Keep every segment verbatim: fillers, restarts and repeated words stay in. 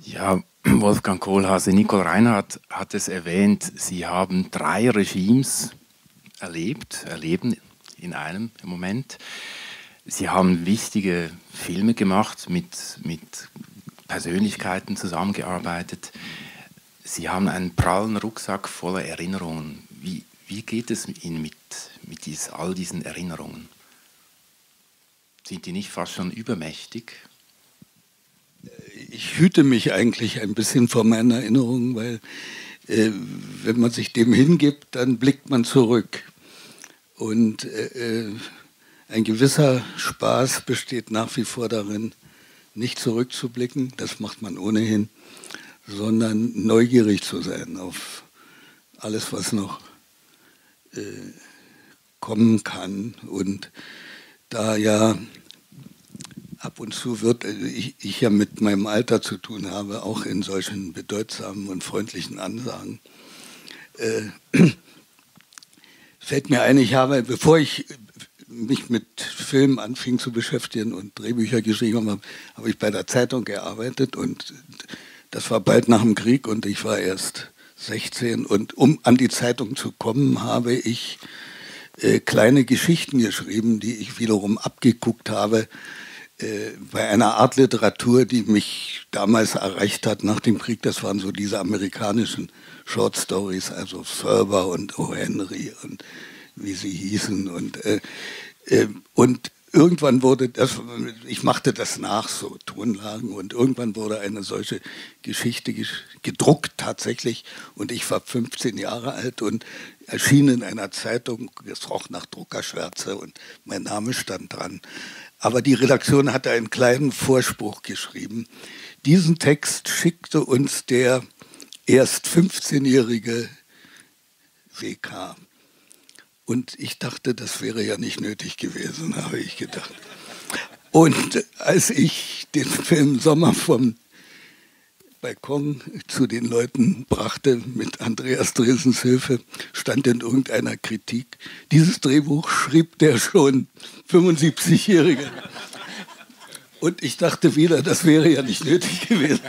Ja, Wolfgang Kohlhase, Nicole Reinhardt hat es erwähnt, Sie haben drei Regimes erlebt, erleben in einem im Moment. Sie haben wichtige Filme gemacht, mit, mit Persönlichkeiten zusammengearbeitet. Sie haben einen prallen Rucksack voller Erinnerungen. Wie, wie geht es Ihnen mit, mit dies, all diesen Erinnerungen? Sind die nicht fast schon übermächtig? Ich hüte mich eigentlich ein bisschen vor meinen Erinnerungen, weil äh, wenn man sich dem hingibt, dann blickt man zurück. Und äh, ein gewisser Spaß besteht nach wie vor darin, nicht zurückzublicken, das macht man ohnehin, sondern neugierig zu sein auf alles, was noch äh, kommen kann. Und da ja ab und zu wird, ich, ich ja mit meinem Alter zu tun habe, auch in solchen bedeutsamen und freundlichen Ansagen, äh, fällt mir ein, ich habe, bevor ich mich mit Filmen anfing zu beschäftigen und Drehbücher geschrieben habe, habe ich bei der Zeitung gearbeitet und das war bald nach dem Krieg und ich war erst sechzehn und um an die Zeitung zu kommen, habe ich äh, kleine Geschichten geschrieben, die ich wiederum abgeguckt habe äh, bei einer Art Literatur, die mich damals erreicht hat nach dem Krieg. Das waren so diese amerikanischen Short Stories, also Thurber und O. Henry und wie sie hießen. Und, äh, äh, und irgendwann wurde das, ich machte das nach, so Tonlagen, und irgendwann wurde eine solche Geschichte gedruckt tatsächlich. Und ich war fünfzehn Jahre alt und erschien in einer Zeitung, es roch nach Druckerschwärze und mein Name stand dran. Aber die Redaktion hatte einen kleinen Vorspruch geschrieben. Diesen Text schickte uns der erst fünfzehnjährige W K. Und ich dachte, das wäre ja nicht nötig gewesen, habe ich gedacht. Und als ich den Film Sommer vom Balkon zu den Leuten brachte, mit Andreas Dresens Hilfe, stand in irgendeiner Kritik, dieses Drehbuch schrieb der schon fünfundsiebzigjährige. Und ich dachte wieder, das wäre ja nicht nötig gewesen.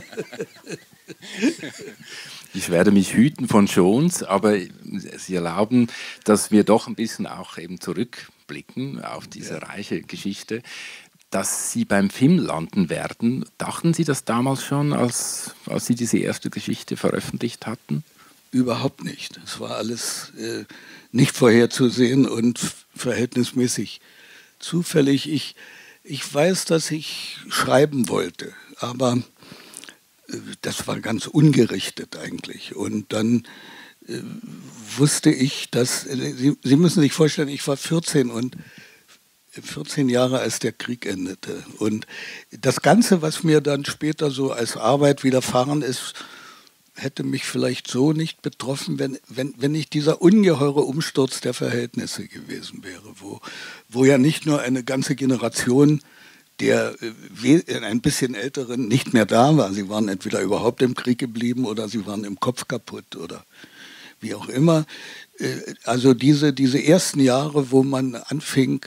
Ich werde mich hüten von Jones, aber Sie erlauben, dass wir doch ein bisschen auch eben zurückblicken auf diese ja. reiche Geschichte. Dass Sie beim Film landen werden, dachten Sie das damals schon, als, als Sie diese erste Geschichte veröffentlicht hatten? Überhaupt nicht. Es war alles äh, nicht vorherzusehen und verhältnismäßig zufällig. Ich, ich weiß, dass ich schreiben wollte, aber das war ganz ungerichtet eigentlich. Und dann äh, wusste ich, dass, äh, Sie, Sie müssen sich vorstellen, ich war vierzehn und vierzehn Jahre, als der Krieg endete. Und das Ganze, was mir dann später so als Arbeit widerfahren ist, hätte mich vielleicht so nicht betroffen, wenn, wenn, wenn nicht dieser ungeheure Umsturz der Verhältnisse gewesen wäre, wo, wo ja nicht nur eine ganze Generation der ein bisschen Älteren nicht mehr da war. Sie waren entweder überhaupt im Krieg geblieben oder sie waren im Kopf kaputt oder wie auch immer. Also diese, diese ersten Jahre, wo man anfing,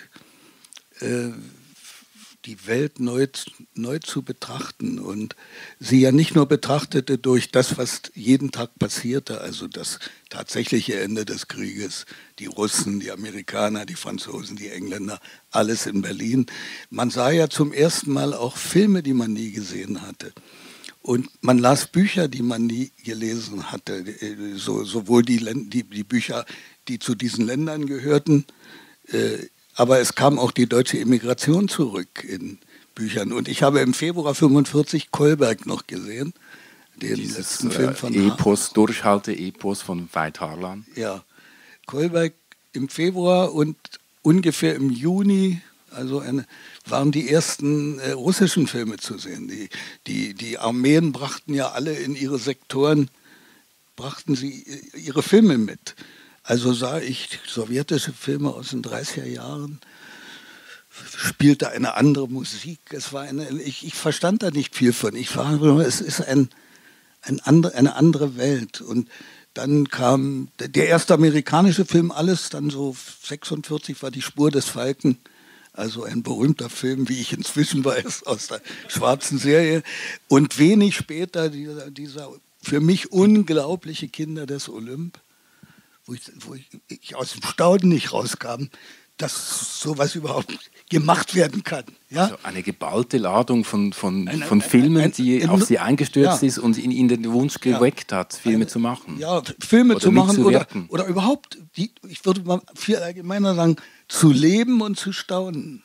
die Welt neu, neu zu betrachten und sie ja nicht nur betrachtete durch das, was jeden Tag passierte, also das tatsächliche Ende des Krieges, die Russen, die Amerikaner, die Franzosen, die Engländer, alles in Berlin. Man sah ja zum ersten Mal auch Filme, die man nie gesehen hatte. Und man las Bücher, die man nie gelesen hatte, so, sowohl die, die, die Bücher, die zu diesen Ländern gehörten, äh, aber es kam auch die deutsche Immigration zurück in Büchern. Und ich habe im Februar fünfundvierzig Kolberg noch gesehen, den Dieses, letzten Film von äh, Epos, Durchhalte-Epos von Veit Harlan. Ja, Kolberg im Februar und ungefähr im Juni, also eine, waren die ersten äh, russischen Filme zu sehen. Die, die, die Armeen brachten ja alle in ihre Sektoren, brachten sie ihre Filme mit. Also sah ich sowjetische Filme aus den dreißiger Jahren, spielte eine andere Musik. Es war eine, ich, ich verstand da nicht viel von. Ich war nur, es ist ein, ein andre, eine andere Welt. Und dann kam der erste amerikanische Film, alles, dann so sechsundvierzig war Die Spur des Falken, Also ein berühmter Film, wie ich inzwischen weiß, aus der schwarzen Serie. Und wenig später dieser, dieser für mich unglaubliche Kinder des Olymp, wo ich, wo ich, ich aus dem Staunen nicht rauskam, dass sowas überhaupt gemacht werden kann. Ja? Also eine geballte Ladung von, von, ein, von ein, Filmen, ein, ein, die ein, auf sie eingestürzt ja. ist und in ihnen den Wunsch geweckt ja. hat, Filme eine, zu machen. Ja, Filme oder zu machen oder, oder, oder überhaupt, die, ich würde mal viel allgemeiner sagen, zu leben und zu staunen.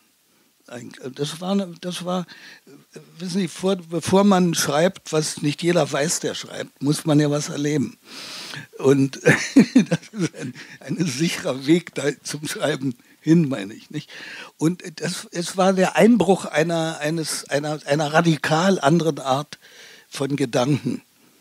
Das war, das war wissen Sie, vor, bevor man schreibt, was nicht jeder weiß, der schreibt, muss man ja was erleben. Und das ist ein, ein sicherer Weg da zum Schreiben hin, meine ich, nicht? Und das, es war der Einbruch einer, eines, einer, einer radikal anderen Art von Gedanken.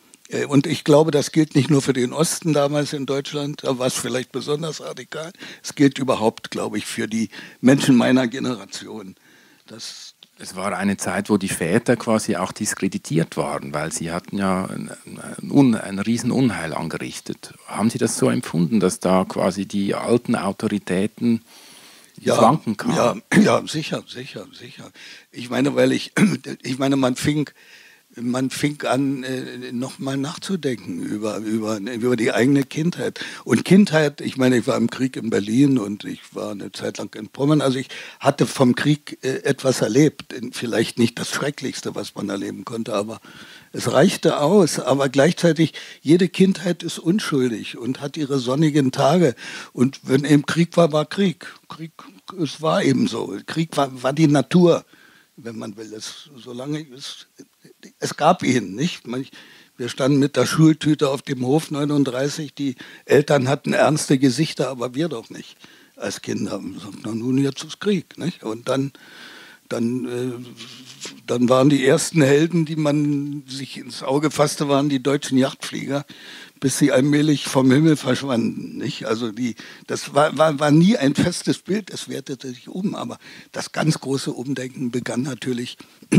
Und ich glaube, das gilt nicht nur für den Osten damals in Deutschland, da war es vielleicht besonders radikal. Es gilt überhaupt, glaube ich, für die Menschen meiner Generation. Das es war eine Zeit, wo die Väter quasi auch diskreditiert waren, weil sie hatten ja ein, ein, ein Riesenunheil angerichtet. Haben Sie das so empfunden, dass da quasi die alten Autoritäten ins ja, Wanken kamen? Ja, ja, sicher, sicher, sicher. Ich meine, weil ich, ich meine, man fing Man fing an, äh, nochmal nachzudenken über, über, über die eigene Kindheit. Und Kindheit, ich meine, ich war im Krieg in Berlin und ich war eine Zeit lang in Pommern. Also ich hatte vom Krieg äh, etwas erlebt. Vielleicht nicht das Schrecklichste, was man erleben konnte, aber es reichte aus. Aber gleichzeitig, jede Kindheit ist unschuldig und hat ihre sonnigen Tage. Und wenn eben Krieg war, war Krieg. Krieg, es war eben so. Krieg war, war die Natur, wenn man will. Es, solange es, es gab ihn, nicht? Wir standen mit der Schultüte auf dem Hof neununddreißig, die Eltern hatten ernste Gesichter, aber wir doch nicht als Kinder. Wir sagten, nun jetzt ist Krieg, nicht? Und dann, dann, äh, dann waren die ersten Helden, die man sich ins Auge fasste, waren die deutschen Jagdflieger, bis sie allmählich vom Himmel verschwanden, nicht? Also die, das war, war, war nie ein festes Bild, es wertete sich um, aber das ganz große Umdenken begann natürlich,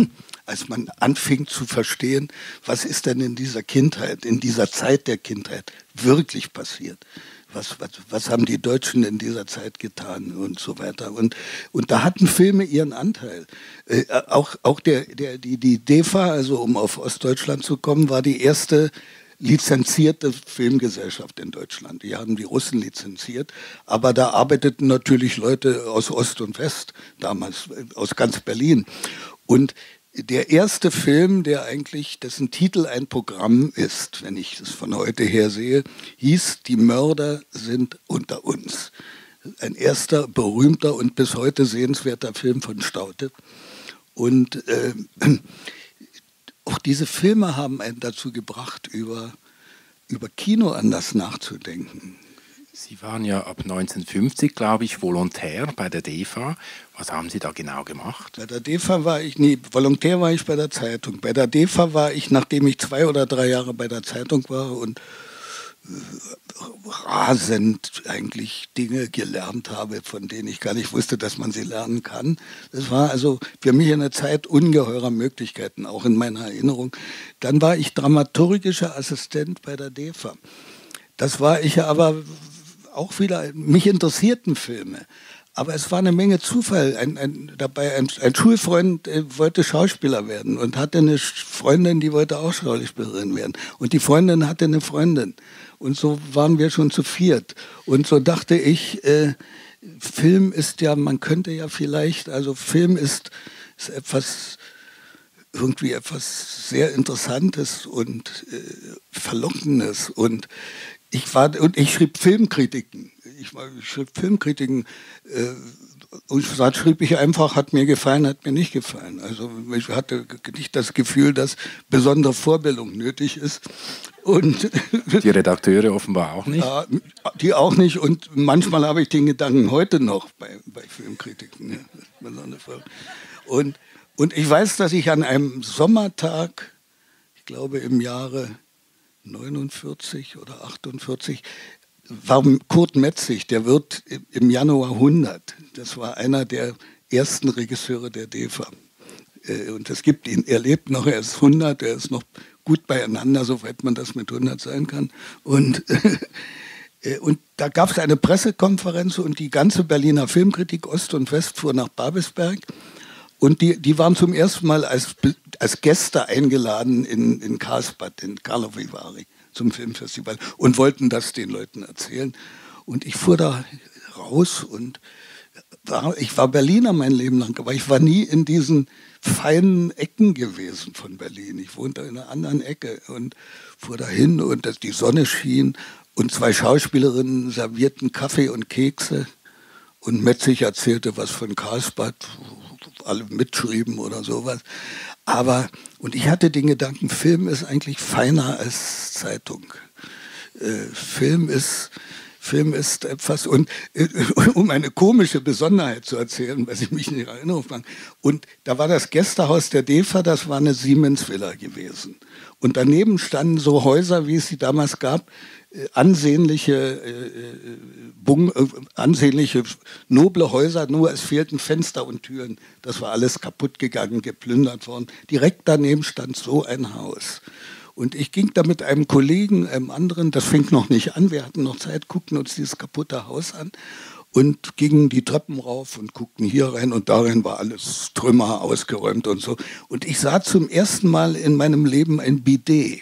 als man anfing zu verstehen, was ist denn in dieser Kindheit, in dieser Zeit der Kindheit wirklich passiert. Was, was, was haben die Deutschen in dieser Zeit getan und so weiter. Und, und da hatten Filme ihren Anteil. Äh, auch auch der, der, die, die D E F A, also um auf Ostdeutschland zu kommen, war die erste lizenzierte Filmgesellschaft in Deutschland. Die haben die Russen lizenziert, aber da arbeiteten natürlich Leute aus Ost und West, damals aus ganz Berlin. Und der erste Film, der eigentlich, dessen Titel ein Programm ist, wenn ich es von heute her sehe, hieß Die Mörder sind unter uns. Ein erster, berühmter und bis heute sehenswerter Film von Staudte. Und äh, auch diese Filme haben einen dazu gebracht, über, über Kino anders nachzudenken. Sie waren ja ab neunzehnhundertfünfzig, glaube ich, Volontär bei der D E F A. Was haben Sie da genau gemacht? Bei der D E F A war ich, nee, Volontär war ich bei der Zeitung. Bei der D E F A war ich, nachdem ich zwei oder drei Jahre bei der Zeitung war und äh, rasend eigentlich Dinge gelernt habe, von denen ich gar nicht wusste, dass man sie lernen kann. Das war also für mich eine Zeit ungeheurer Möglichkeiten, auch in meiner Erinnerung. Dann war ich dramaturgischer Assistent bei der D E F A. Das war ich aber auch wieder, mich interessierten Filme. Aber es war eine Menge Zufall. Ein, ein, dabei ein, ein Schulfreund äh, wollte Schauspieler werden und hatte eine Freundin, die wollte auch Schauspielerin werden. Und die Freundin hatte eine Freundin. Und so waren wir schon zu viert. Und so dachte ich, äh, Film ist ja, man könnte ja vielleicht, also Film ist, ist etwas, irgendwie etwas sehr Interessantes und äh, Verlockendes. Und ich war, und ich schrieb Filmkritiken. Ich, ich schrieb Filmkritiken. Äh, und da schrieb ich einfach, hat mir gefallen, hat mir nicht gefallen. Also ich hatte nicht das Gefühl, dass besondere Vorbildung nötig ist. Und die Redakteure offenbar auch nicht? Ja, die auch nicht. Und manchmal habe ich den Gedanken heute noch bei, bei Filmkritiken. Ja. Und, und ich weiß, dass ich an einem Sommertag, ich glaube im Jahre neunundvierzig oder achtundvierzig, war Kurt Metzig, der wird im Januar hundert. Das war einer der ersten Regisseure der D E F A. Und es gibt ihn, er lebt noch, er ist hundert, er ist noch gut beieinander, soweit man das mit hundert sein kann. Und Und da gab es eine Pressekonferenz und die ganze Berliner Filmkritik Ost und West fuhr nach Babelsberg. Und die, die waren zum ersten Mal als, als Gäste eingeladen in, in Karlsbad, in Karlovy Vary, zum Filmfestival und wollten das den Leuten erzählen. Und ich fuhr da raus und war, ich war Berliner mein Leben lang, aber ich war nie in diesen feinen Ecken gewesen von Berlin. Ich wohnte in einer anderen Ecke und fuhr dahin und das, die Sonne schien und zwei Schauspielerinnen servierten Kaffee und Kekse und Metzig erzählte was von Karlsbad, alle mitschrieben oder sowas. Aber, und ich hatte den Gedanken, Film ist eigentlich feiner als Zeitung. Äh, Film ist... Film ist etwas, und äh, um eine komische Besonderheit zu erzählen, was ich mich nicht erinnere, und da war das Gästehaus der D E F A, das war eine Siemens-Villa gewesen. Und daneben standen so Häuser, wie es sie damals gab, äh, ansehnliche, äh, Bung, äh, ansehnliche, noble Häuser, nur es fehlten Fenster und Türen. Das war alles kaputt gegangen, geplündert worden. Direkt daneben stand so ein Haus. Und ich ging da mit einem Kollegen, einem anderen, das fing noch nicht an, wir hatten noch Zeit, guckten uns dieses kaputte Haus an und gingen die Treppen rauf und guckten hier rein und darin war alles Trümmer ausgeräumt und so. Und ich sah zum ersten Mal in meinem Leben ein Bidet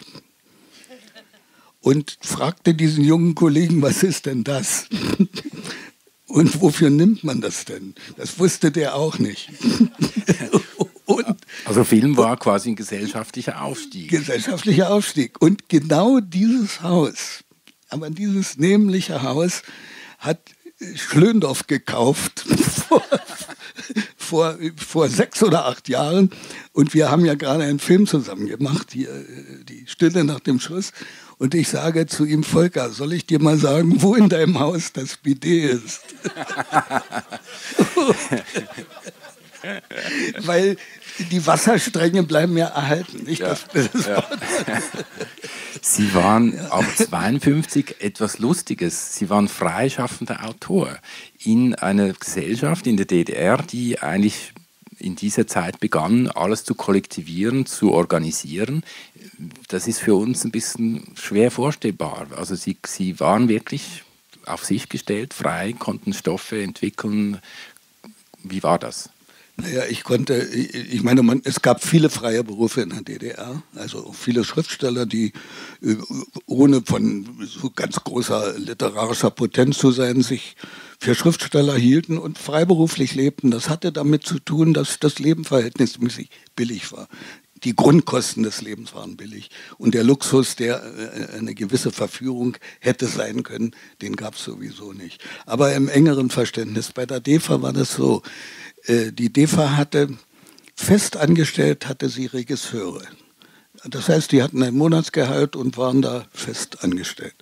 und fragte diesen jungen Kollegen, was ist denn das? Und wofür nimmt man das denn? Das wusste der auch nicht. Und, also Film war quasi ein gesellschaftlicher Aufstieg. Gesellschaftlicher Aufstieg. Und genau dieses Haus, aber dieses nämliche Haus hat Schlöndorff gekauft vor, vor, vor sechs oder acht Jahren. Und wir haben ja gerade einen Film zusammen gemacht, die, die Stille nach dem Schuss. Und ich sage zu ihm, Volker, soll ich dir mal sagen, wo in deinem Haus das Bidet ist? Weil die Wasserstränge bleiben ja erhalten. Nicht ja, das, das ja. Sie waren ab zweiundfünfzig etwas Lustiges. Sie waren freischaffender Autor in einer Gesellschaft in der D D R, die eigentlich in dieser Zeit begann, alles zu kollektivieren, zu organisieren. Das ist für uns ein bisschen schwer vorstellbar. Also Sie, Sie waren wirklich auf sich gestellt, frei, konnten Stoffe entwickeln. Wie war das? Naja, ich konnte, ich meine, man, es gab viele freie Berufe in der D D R, also viele Schriftsteller, die ohne von so ganz großer literarischer Potenz zu sein, sich für Schriftsteller hielten und freiberuflich lebten. Das hatte damit zu tun, dass das Leben verhältnismäßig billig war. Die Grundkosten des Lebens waren billig. Und der Luxus, der äh, eine gewisse Verführung hätte sein können, den gab es sowieso nicht. Aber im engeren Verständnis, bei der D E F A war das so, äh, die D E F A hatte fest angestellt, hatte sie Regisseure. Das heißt, die hatten ein Monatsgehalt und waren da fest angestellt.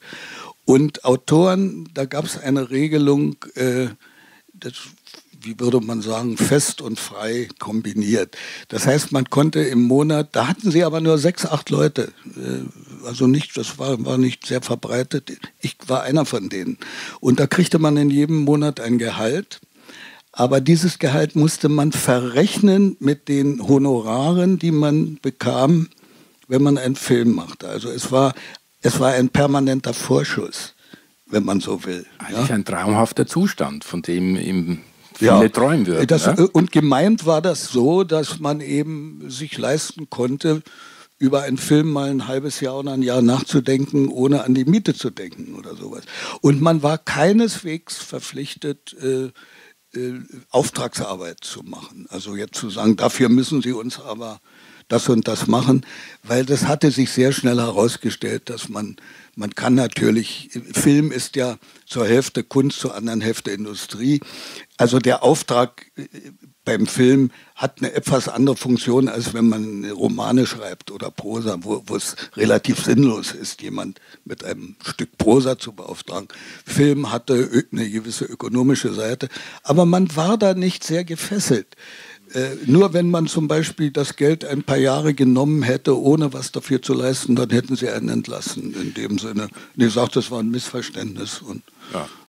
Und Autoren, da gab es eine Regelung, äh, das wie würde man sagen, fest und frei kombiniert. Das heißt, man konnte im Monat, da hatten sie aber nur sechs, acht Leute. Also nicht, das war, war nicht sehr verbreitet. Ich war einer von denen. Und da kriegte man in jedem Monat ein Gehalt. Aber dieses Gehalt musste man verrechnen mit den Honoraren, die man bekam, wenn man einen Film machte. Also es war, es war ein permanenter Vorschuss, wenn man so will. Eigentlich ja? Ein traumhafter Zustand, von dem im viele ja, träumen würden. Das, ja? Und gemeint war das so, dass man eben sich leisten konnte, über einen Film mal ein halbes Jahr oder ein Jahr nachzudenken, ohne an die Miete zu denken oder sowas. Und man war keineswegs verpflichtet, äh, äh, Auftragsarbeit zu machen. Also jetzt zu sagen, dafür müssen Sie uns aber das und das machen, weil das hatte sich sehr schnell herausgestellt, dass man, man kann natürlich, Film ist ja zur Hälfte Kunst, zur anderen Hälfte Industrie. Also der Auftrag beim Film hat eine etwas andere Funktion, als wenn man Romane schreibt oder Prosa, wo, wo es relativ sinnlos ist, jemand mit einem Stück Prosa zu beauftragen. Film hatte eine gewisse ökonomische Seite, aber man war da nicht sehr gefesselt. Äh, nur wenn man zum Beispiel das Geld ein paar Jahre genommen hätte, ohne was dafür zu leisten, dann hätten sie einen entlassen. In dem Sinne, ich sage, das war ein Missverständnis. Und, ja.